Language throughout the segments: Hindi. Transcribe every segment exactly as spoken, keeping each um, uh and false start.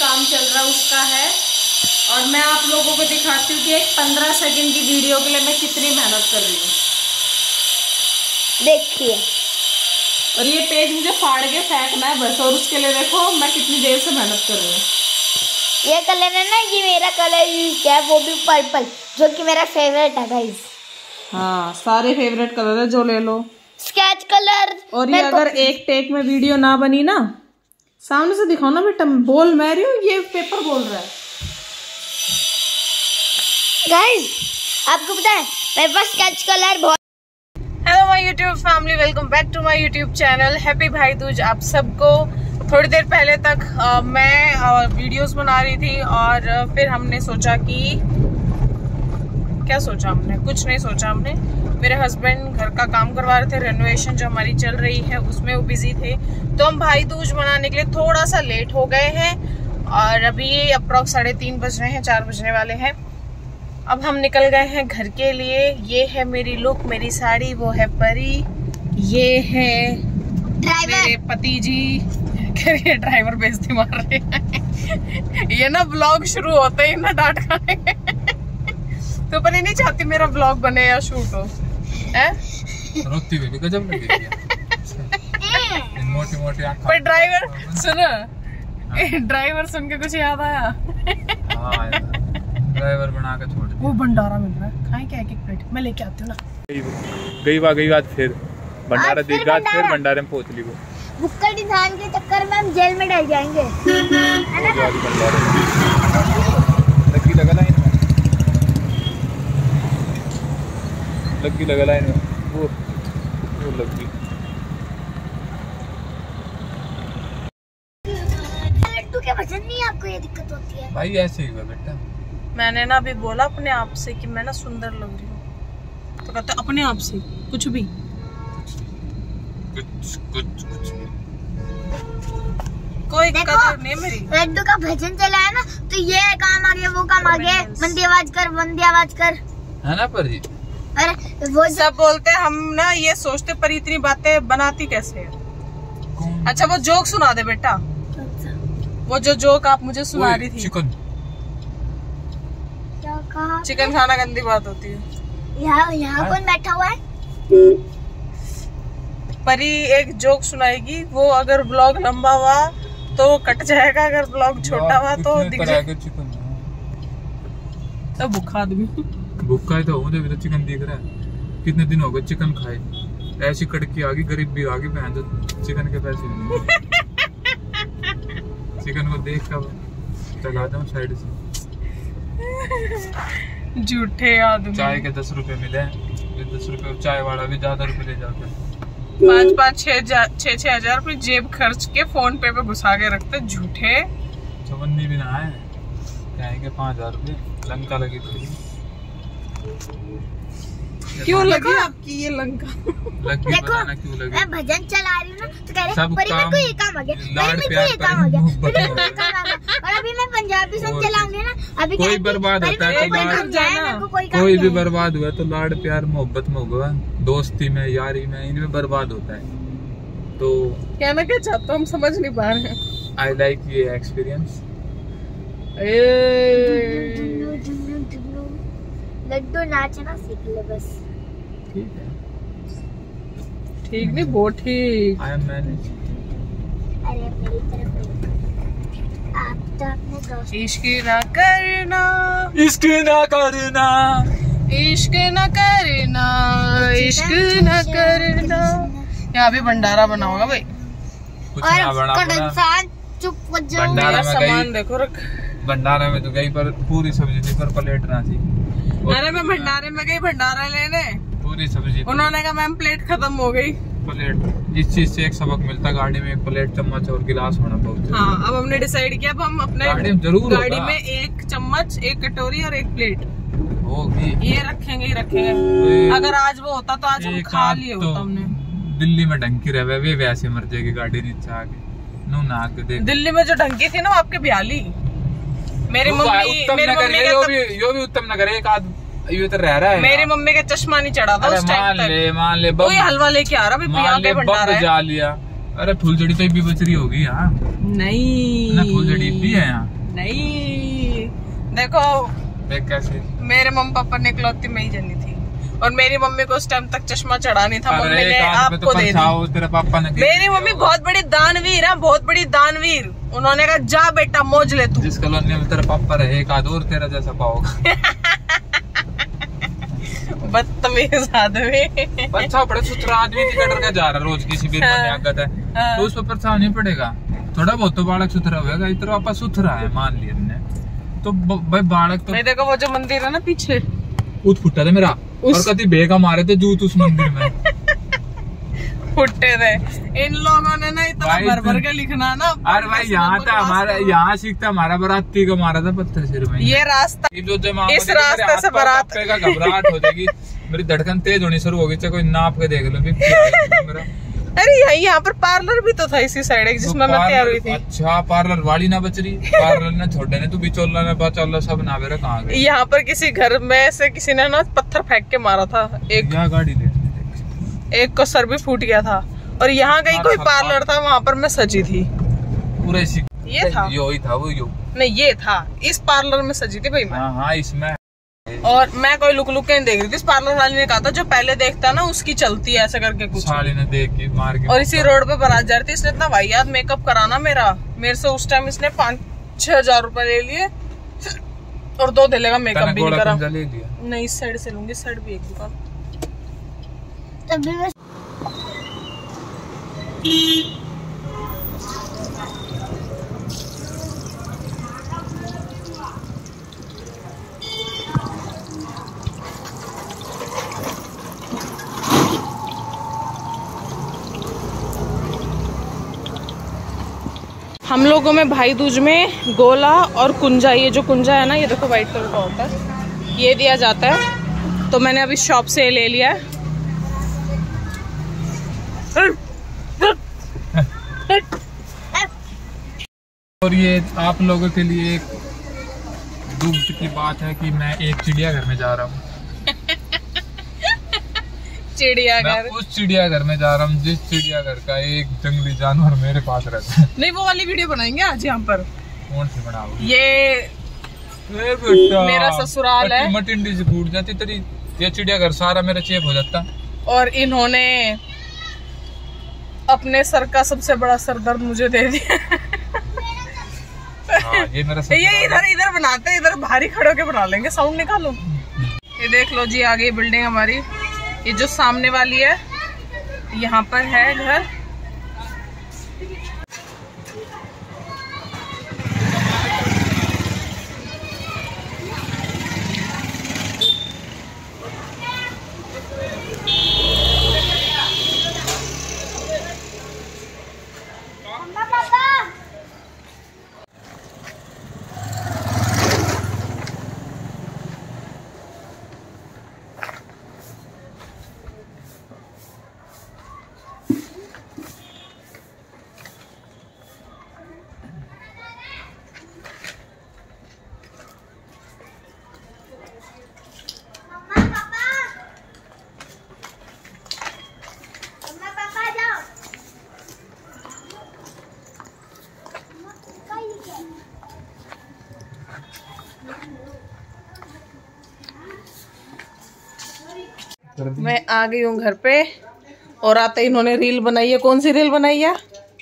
काम चल रहा है उसका है। और मैं आप लोगों को दिखाती हूँ कि एक पंद्रह सेकंड की वीडियो के लिए मैं कितनी मेहनत कर रही हूँ। देखिए, और ये पेज मुझे फाड़ के फेंकना है बस, और उसके लिए देखो मैं कितनी देर से मेहनत कर रही हूँ। ये कलर है ना, ये मेरा कलर यूज किया है, वो भी पर्पल, जो कि मेरा फेवरेट है गाइस। हाँ, सारे फेवरेट कलर है, जो ले लो। Sketch colour. और ये अगर एक टेक में वीडियो ना बनी ना, सामने से दिखाओ ना बेटा, बोल मैं रही हूँ, ये पेपर बोल रहा है। गाइस, आपको पता है मेरे पास स्केच कलर बहुत। Hello my YouTube family, welcome back to my YouTube channel. Happy Bhai Dooj आप सबको। थोड़ी देर पहले तक आ, मैं आ, वीडियोस बना रही थी और आ, फिर हमने सोचा कि क्या सोचा हमने कुछ नहीं सोचा हमने मेरे हस्बैंड घर का काम करवा रहे थे, रेनोवेशन जो हमारी चल रही है उसमें वो बिजी थे, तो हम भाई दूज मनाने के लिए थोड़ा सा लेट हो गए हैं। और अभी अप्रॉक्स साढ़े तीन बज रहे हैं, चार बजने वाले हैं। अब हम निकल गए हैं घर के लिए। ये है मेरी लुक, मेरी साड़ी, वो है परी, ये है मेरे पति जी। ड्राइवर बेइज्जती मार रहे हैं। ये ना ब्लॉग शुरू होते ही ना डांट खाने। तो परी नहीं चाहती मेरा ब्लॉग बने या शूट हो, है? रोती हुई भी गजब लगी है। मोटी मोटी आंखें। पर ड्राइवर सुनो, ड्राइवर सुन के कुछ याद आया? हाँ, ड्राइवर बना के छोड़। वो भंडारा मिल रहा है, खाएं क्या एक एक प्लेट? मैं लेके आती हूँ ना। गई बात गई बात फिर भंडारा दी बात फिर भंडारे में पहुंच ली। वो बुक्कल डिजाइन के चक्कर में हम जेल में डल जाएंगे। लगी लगा लाइन में, लगी लगा लाइन में, वो वो लगी। लड्डू के वजन नहीं आपको ये दिक्कत होती है? भाई ऐसे ही हुआ बेटा। मैंने ना अभी बोला अपने आप से कि मैं ना सुंदर लग रही हूँ, तो कहते अपने आप से कुछ भी कुछ कुछ कुछ भी कोई कदर नहीं मेरी। लड्डू का भजन चला है ना, तो ये काम आ गया, वो काम आ गया, मंदी आवाज कर, मंदी आवाज कर, है ना परी? अरे वो सब बोलते हैं, हम ना ये सोचते पर इतनी बातें बनाती कैसे है। अच्छा वो जोक सुना दे बेटा, वो जो जोक आप मुझे सुना रही थी। चिकन क्या कहा? चिकन खाना गंदी बात होती है। यहाँ यहाँ कौन बैठा हुआ है? परी एक जोक सुनाएगी, वो अगर ब्लॉग लंबा हुआ तो कट जाएगा, अगर ब्लॉग छोटा हुआ तो दिख जाएगा। चिकन तो भूखा आदमी, भूखा ही तो मुझे भी तो चिकन दिख रहा है। कितने दिन हो गए चिकन खाए, ऐसी कड़की आ गई, गरीब भी आ गई, बहन तो चिकन के पैसे नहीं। चिकन को देख कर चला दूं साइड से। झूठे आदमी। चाय के दस रुपए मिले, दस रुपए चाय वाला भी ज्यादा रुपए ले जाता है। पाँच पाँच छह छह छह हजार रुपए जेब खर्च के फोन पे पे घुसा के रखते झूठे। चवन्नी भी ना है, क्या है कि पाँच हजार रुपए लंका लगी थी। क्यों लगी आपकी ये लंका? लगी पता ना क्यों लगी। मैं भजन चला रही हूँ ना, तो कह रहे सब परी मेरे को ये काम आ गया, लाड मेरे को प्यार ये काम आ गया, मोहब्बत मेरे को ये काम आ गया। और अभी मैं पंजाबी सॉन्ग चलाऊंगी ना, अभी कोई बर्बाद होता है तो लाड, कोई भी बर्बाद हुआ तो लाड प्यार मोहब्बत में होगा, दोस्ती में, यारी में, इनमें बर्बाद होता है। तो कहना क्या चाहता हूँ हम समझ नहीं पा रहे हैं। आई लाइक ये एक्सपीरियंस। लड्डू नाचना सीख ले बस। ठीक है, ठीक नहीं वो ठीक। I am manage. अरे मेरी तरफ आप तो अपने दोस्त। इश्क ना करना, इश्क ना करना, इश्क न करना, इश्क न करना। यहाँ भी भंडारा बना होगा भाई। कुछ ना बना बना। चुप हो जाओ। भंडारा में सामान गई, देखो रख। भंडारा में तो गई पर पूरी सब्जी थी, पर प्लेट ना थी। अरे मैं भंडारे में गई भंडारा लेने, पूरी सब्जी। उन्होंने कहा मैम प्लेट खत्म हो गई। प्लेट, इस चीज से एक सबक मिलता, गाड़ी में एक प्लेट, चम्मच और गिलास होना बहुत। हाँ, अब हमने डिसाइड किया अब हम अपने गाड़ी में जरूर गाड़ी में एक चम्मच, एक कटोरी और एक प्लेट होगी, ये रखेंगे ही रखेंगे। अगर आज वो होता तो आज हम खा लिए होता हमने। दिल्ली में ढंकी रहे वे वैसे मर जाएगी गाड़ी नीचे आके। नू ना आके देख, दिल्ली में जो ढंकी थी ना वो आपके ब्याली। मेरी मम्मी उत्तम मेरी नगर, मम्मी यो भी यो भी उत्तम नगर एक आध ये तो रह रहा है। मेरी मम्मी का चश्मा नहीं चढ़ा था उस टाइम मान तक। ले मान ले कोई हलवा लेके आ रहा, मान ले बम जा लिया, अरे फुलझड़ी तो भी बच रही होगी यहाँ। नहीं ना फुलझड़ी भी है यहाँ। नहीं देखो देख कैसे मेरे मम्मी पापा ने इकलौती मैं ही जनी थी और मेरी मम्मी को उस टाइम तक चश्मा चढ़ा नहीं था। मम्मी ने आपको तो दे दी। तेरे पापा ने मेरी मम्मी बहुत बड़ी दानवीर है, बहुत बड़ी दानवीर। उन्होंने कहा जा बेटा मौज ले तू। जिस कॉलोनी में तेरा पापा रहे एक आध और तेरा जैसा पाओगे। बदतमीज आदमी। अच्छा बड़ा सुथरा आदमी निकल कर जा रहा रोज किसी भी आगत है हाँ। तो उस पर परेशान नहीं पड़ेगा। थोड़ा बहुत तो बालक सुथरा होगा, इतना पापा सुथरा है मान लिया हमने तो भाई बालक तो। मैं देखो वो जो मंदिर है ना पीछे उठ फुटा था मेरा उस... और कभी बेगा मारे थे जूत उस मंदिर में फुटे थे। इन लोगों ने ना इतना भर भर के लिखना ना। अरे भाई यहाँ था हमारा, यहाँ सीखता हमारा बाराती को मारा था पत्थर सिर में। ये रास्ता जो इस रास्ते से बारात का घबराहट हो जाएगी, मेरी धड़कन तेज होनी शुरू होगी। चाहे कोई नाप के देख लो मेरा। अरे यहाँ यहाँ पर पार्लर भी तो था इसी साइड जिसमें मैं तैयार हुई थी। अच्छा पार्लर वाली ना बच रही, पार्लर ने छोटे ने तू बिचौला ने बचौला सब ना बेरा कहाँ गए। यहाँ पर किसी घर में से किसी ने ना पत्थर फेंक के मारा था। एक गाड़ी ले एक को सर भी फूट गया था और यहाँ कहीं कोई पार्लर था वहाँ पर मैं सजी थी पूरा इसी ये था यो ही था वो यो नहीं ये था इस पार्लर में सजी थी भाई मैं। हाँ हाँ इसमें और मैं कोई लुक लुक के नहीं देख रही थी। इस पार्लर वाले ने कहा था जो पहले देखता ना उसकी चलती है ऐसा करके कुछ। साली ने देख के मार के और इसी रोड पे बारात जा रही थी। इसने इतना वाहियात मेकअप कराना मेरा मेरे से उस टाइम इसने पाँच छह हजार रूपए ले लिए और दो दिले का मेकअप भी नहीं करा। नहीं इस साइड से लूंगी, इस साइड भी एक दुकान। हम लोगों में भाई दूज में गोला और कुंजा, ये जो कुंजा है ना ये देखो व्हाइट कलर का होता है, ये दिया जाता है। तो मैंने अभी शॉप से ले लिया है। और ये आप लोगों के लिए एक दुख की बात है कि मैं एक चिड़ियाघर में जा रहा हूँ। चिड़ियाघर उस चिड़ियाघर में जा रहा हूँ जिस चिड़ियाघर का एक जंगली जानवर मेरे पास रहता है। नहीं वो वाली वीडियो बनाएंगे आज यहाँ पर। कौन सी बनाओगे? ये मेरा ससुराल है। मटिंडी से फूट जाती तेरी ये चिड़ियाघर सारा मेरा चेप हो जाता। और इन्होंने अपने सर का सबसे बड़ा सर दर्द मुझे दे दिया। हाँ, ये मेरा ये इधर इधर बनाते हैं, इधर भारी खड़े होके बना लेंगे। साउंड निकालो। ये देख लो जी आगे बिल्डिंग हमारी, ये जो सामने वाली है यहाँ पर है घर। मैं आ गई हूँ घर पे और आते ही इन्होंने रील बनाई है। कौन सी रील बनाई है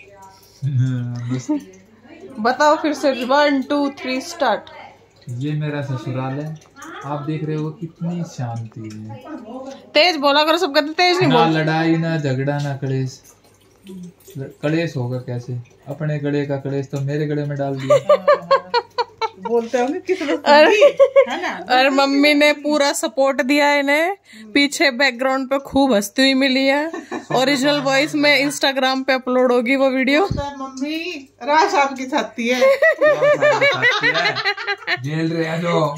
बताओ फिर से। One two three start. ये मेरा ससुराल है, आप देख रहे हो कितनी शांति है। तेज बोला करो, सब कहते तेज नहीं बोल। ना लड़ाई ना झगड़ा ना कलेश। कलेश होगा कैसे? अपने गले का कलेश तो मेरे गले में डाल दिया। बोलते होंगे कितने है ना। और मम्मी ने पूरा सपोर्ट दिया है इन्हें। पीछे बैकग्राउंड पे खूब हंसती हुई मिली है। ओरिजिनल वॉइस में इंस्टाग्राम पे अपलोड होगी वो वीडियो। मम्मी राश आपकी छाती है। जेल रहे हैं जो।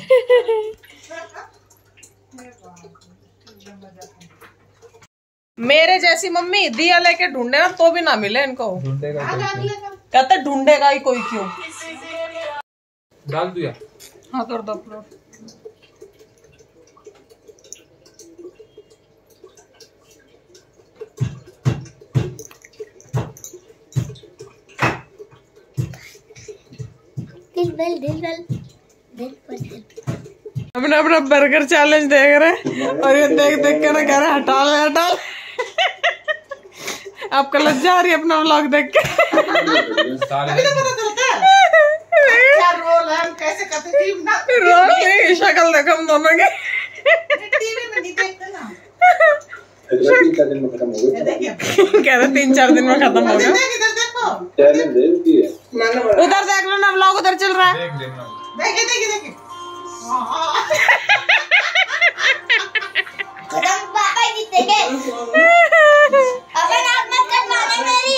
मेरे जैसी मम्मी दिया लेके ढूंढे ना तो भी ना मिले इनको। ढूंढेगा कहते ढूंढेगा ही कोई क्यों। डाल दिया। हाँ कर दो अपलोड। दिल बल दिल बल दिल पर दिल। अपना अपना बर्गर चैलेंज देख रहे और ये देख देख कर कह रहे हटा ले हटा ले। आपका लज्जा आ रही है अपना व्लॉग देख के। रोल है कैसे करते टीम ना रोल की शक्ल देखो हम दोनों की। टीवी में नहीं देखते ना। तीन चार दिन में खत्म हो गया। कह रहे तीन चार दिन में खत्म हो गया। इधर देखो उधर देख लो ना व्लॉग उधर चल रहा है। देखिए देखिए देखिए पापा जीतेंगे। अपन आप मत कर माने मेरी।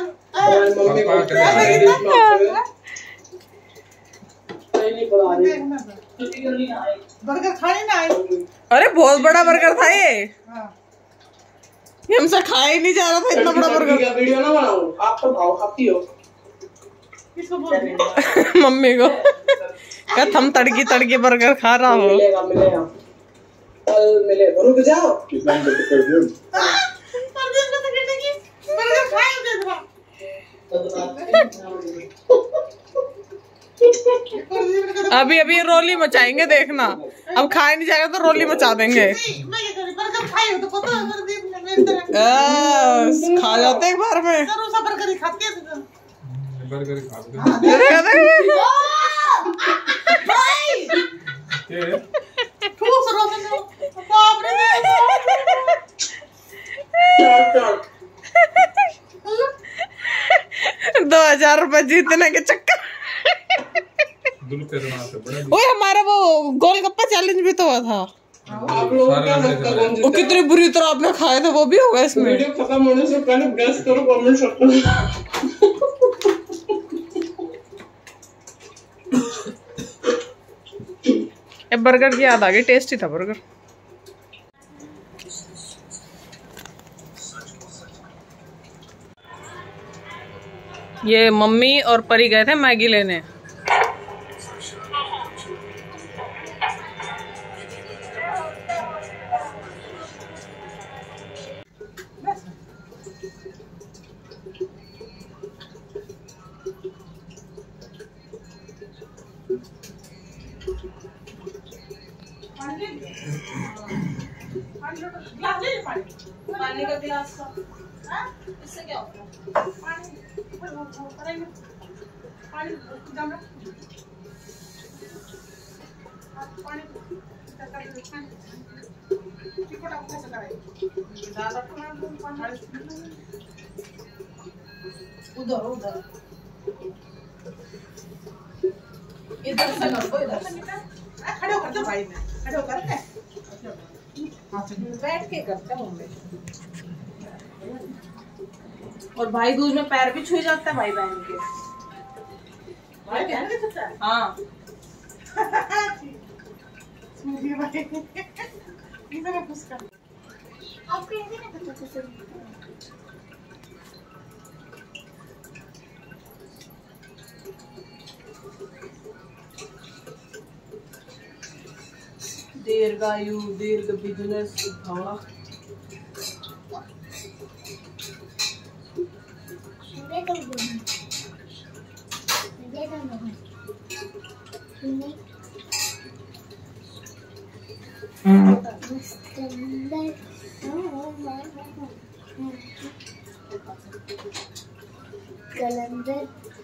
बर्गर खाने ना आए। अरे बहुत बड़ा बर्गर था ये। ये हमसे खाया ही नहीं जा रहा था इतना बड़ा बर्गर। वीडियो ना बनाओ, आप तो खाओ, खाती हो। किसको बोल रही हो? मम्मी को क्या थम तड़की तड़की बर्गर खा रहा हो। मिलेगा मिलेगा कल मिले। रुक जाओ। कितना कर दियो बर्गर खाए उधर। अभी अभी रोली मचाएंगे देखना। अब खाए नहीं जाएगा तो रोली मचा देंगे। बर्गर खाए हो तो पता है बस खा जाते एक बार में। बर्गर ही खाते हैं बर्गर खा के ठूस रोशन बाप रे। दो हजार रुपए जीतने के चक्कर। ओए हमारा वो गोलगप्पा चैलेंज भी तो हुआ था। आप लोग क्या लगता है वो कितनी बुरी तरह आपने खाए थे वो भी होगा इसमें। वीडियो खत्म होने से पहले गैस करो कमेंट सेक्शन में। ये बर्गर की याद आ गई। टेस्टी था बर्गर। ये मम्मी और परी गए थे मैगी लेने। पानी का गिलास का इससे क्या होता है? पानी पानी उधर उधर इधर से करो इधर से खड़े होकर दो भाई में खड़े होकर के बैठ के करते हैं मम्मी। और भाई दूज में पैर भी छुए जाता है भाई बहन के। भाई बहन के छूता है? हाँ। आपको ये नहीं पता कैसे दीर्घायु दीर्घ बिजनेस भवा। कलंदर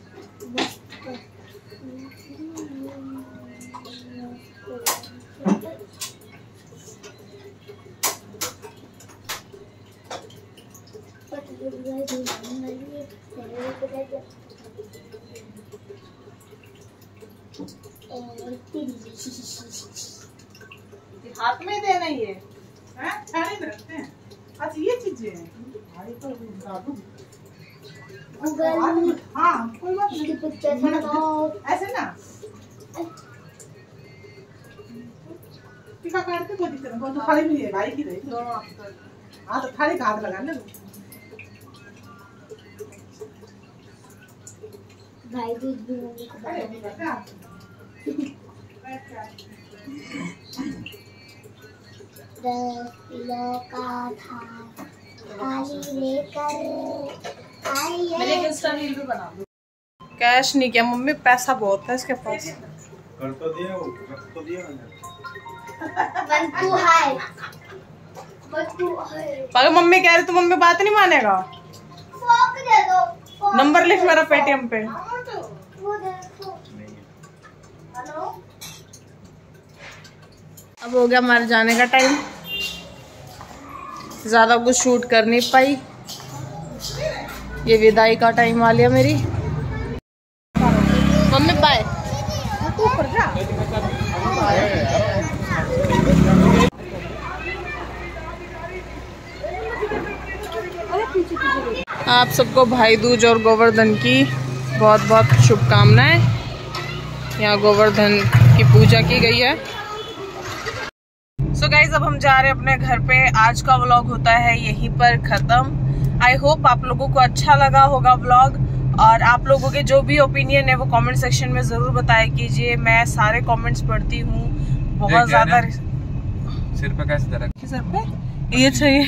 हाथ में देना ही है हैं? थाली में रखते हैं। अच्छा ये चीजें हैं भाई तो दादू गूगल हाँ कोई बात इसकी नहीं पिक्चर बनाओ ऐसे ना टीका काट के कोई दिक्कत नहीं। वो तो थाली में है भाई की रही दोनों हाँ तो थाली का हाथ लगा ले भाई दूध भी मम्मी को अरे बनाना। बेटा बैठ जा। दस किलो का था थाली लेकर आई है। इंस्टा रील भी बना दो। कैश नहीं किया मम्मी, पैसा बहुत है इसके पास। कर तो दिया वो, रख तो दिया मैंने। बंतु है, बंतु है। अगर मम्मी कह रही तो मम्मी बात नहीं मानेगा। फोक दे दो, फोक नंबर लिख मेरा पेटीएम पे। वो दे दो। हेलो, अब हो गया हमारे जाने का टाइम। ज्यादा कुछ शूट कर नहीं पाई, ये विदाई का टाइम आ लिया मेरी। Mummy bye. तू ऊपर जा। आप सबको भाई दूज और गोवर्धन की बहुत बहुत शुभकामनाएं। यहाँ गोवर्धन की पूजा की गई है। सो so गाइज अब हम जा रहे हैं अपने घर पे। आज का व्लॉग होता है यहीं पर खत्म। आई होप आप लोगों को अच्छा लगा होगा व्लॉग, और आप लोगों के जो भी ओपिनियन है वो कमेंट सेक्शन में जरूर बताया कीजिए। मैं सारे कमेंट्स पढ़ती हूँ बहुत ज्यादा। सिर पे कैसे दर्द? सर पे ये चाहिए।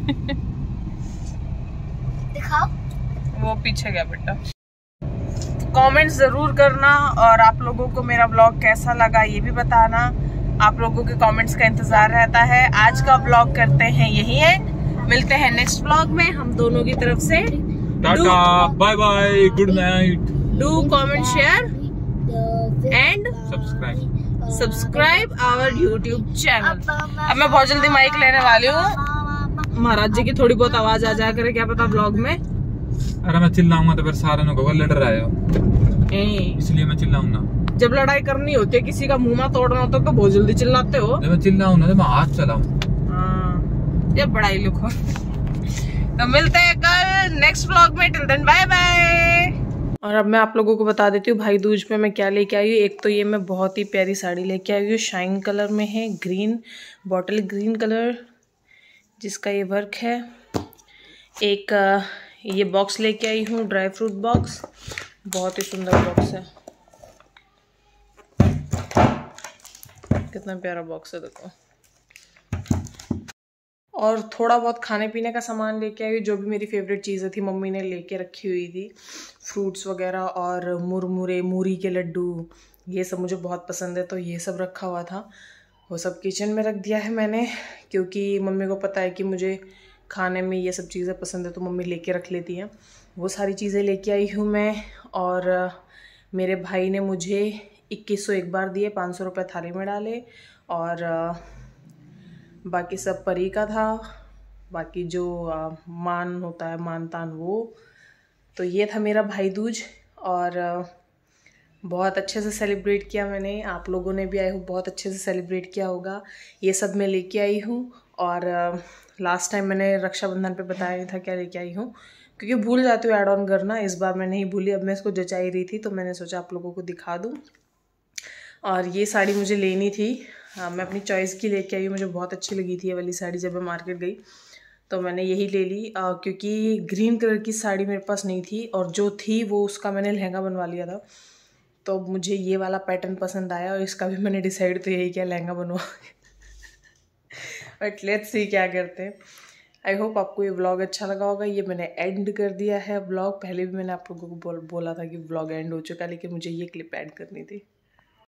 दिखाओ। वो पीछे गया बेटा। कमेंट्स जरूर करना, और आप लोगों को मेरा व्लॉग कैसा लगा ये भी बताना। आप लोगों के कमेंट्स का इंतजार रहता है। आज का व्लॉग करते हैं यही एंड। मिलते हैं नेक्स्ट व्लॉग में हम दोनों की तरफ से। Tata, bye bye, good night. Do comment share and subscribe subscribe our YouTube channel. अब मैं बहुत जल्दी माइक लेने वाली हूँ। महाराज जी की थोड़ी बहुत आवाज आ जाया करे, क्या पता व्लॉग में। अरे मैं चिल्लाऊंगा तो फिर सारे लोग लड़ रहा है, इसलिए मैं चिल्लाऊंगा। जब लड़ाई करनी होती है, किसी का मुंह तोड़ना होता है तो बहुत जल्दी चिल्लाते हो। जब मैं चिल्लाऊं ना तो मैं हाथ चलाऊं। हाँ, जब बड़ाई लिखो। तो मिलते हैं कल नेक्स्ट व्लॉग में। Till then bye bye. और अब मैं आप लोगों को बता देती हूँ भाई दूज में मैं क्या लेके आई हूँ। एक तो ये मैं बहुत ही प्यारी साड़ी लेके आई हूँ, शाइन कलर में है, ग्रीन बॉटल ग्रीन कलर जिसका ये वर्क है। एक ये बॉक्स लेके आई हूँ, ड्राई फ्रूट बॉक्स, बहुत ही सुंदर बॉक्स है। कितना प्यारा बॉक्स है देखो। और थोड़ा बहुत खाने पीने का सामान लेके आई, जो भी मेरी फेवरेट चीज़ें थी मम्मी ने लेके रखी हुई थी, फ्रूट्स वगैरह और मुरमुरे, मूरी के लड्डू, ये सब मुझे बहुत पसंद है तो ये सब रखा हुआ था। वो सब किचन में रख दिया है मैंने, क्योंकि मम्मी को पता है कि मुझे खाने में ये सब चीज़ें पसंद है तो मम्मी लेके रख लेती हैं। वो सारी चीज़ें लेके आई हूँ मैं। और मेरे भाई ने मुझे इक्कीस सौ एक बार दिए, पाँच सौ रुपये थाली में डाले, और बाकी सब परी का था। बाकी जो आ, मान होता है, मान तान, वो तो ये था मेरा भाई दूज। और आ, बहुत अच्छे से सेलिब्रेट किया मैंने। आप लोगों ने भी आई हूँ बहुत अच्छे से सेलिब्रेट किया होगा। ये सब मैं लेके आई हूँ। और लास्ट टाइम मैंने रक्षाबंधन पे बताया नहीं था क्या लेके आई हूँ, क्योंकि भूल जाती हूँ ऐड ऑन करना। इस बार मैं नहीं भूली, अब मैं इसको जचाई रही थी तो मैंने सोचा आप लोगों को दिखा दूँ। और ये साड़ी मुझे लेनी थी, हाँ, मैं अपनी चॉइस की लेके आई हूँ। मुझे बहुत अच्छी लगी थी ये वाली साड़ी। जब मैं मार्केट गई तो मैंने यही ले ली, आ, क्योंकि ग्रीन कलर की साड़ी मेरे पास नहीं थी, और जो थी वो उसका मैंने लहंगा बनवा लिया था। तो मुझे ये वाला पैटर्न पसंद आया और इसका भी मैंने डिसाइड तो यही किया, लहंगा बनवा। बट लेट्स सी क्या करते हैं। आई होप आपको ये व्लॉग अच्छा लगा होगा। ये मैंने एंड कर दिया है व्लॉग। पहले भी मैंने आप लोगों को बोल, बोला था कि व्लॉग एंड हो चुका है, लेकिन मुझे ये क्लिप ऐड करनी थी।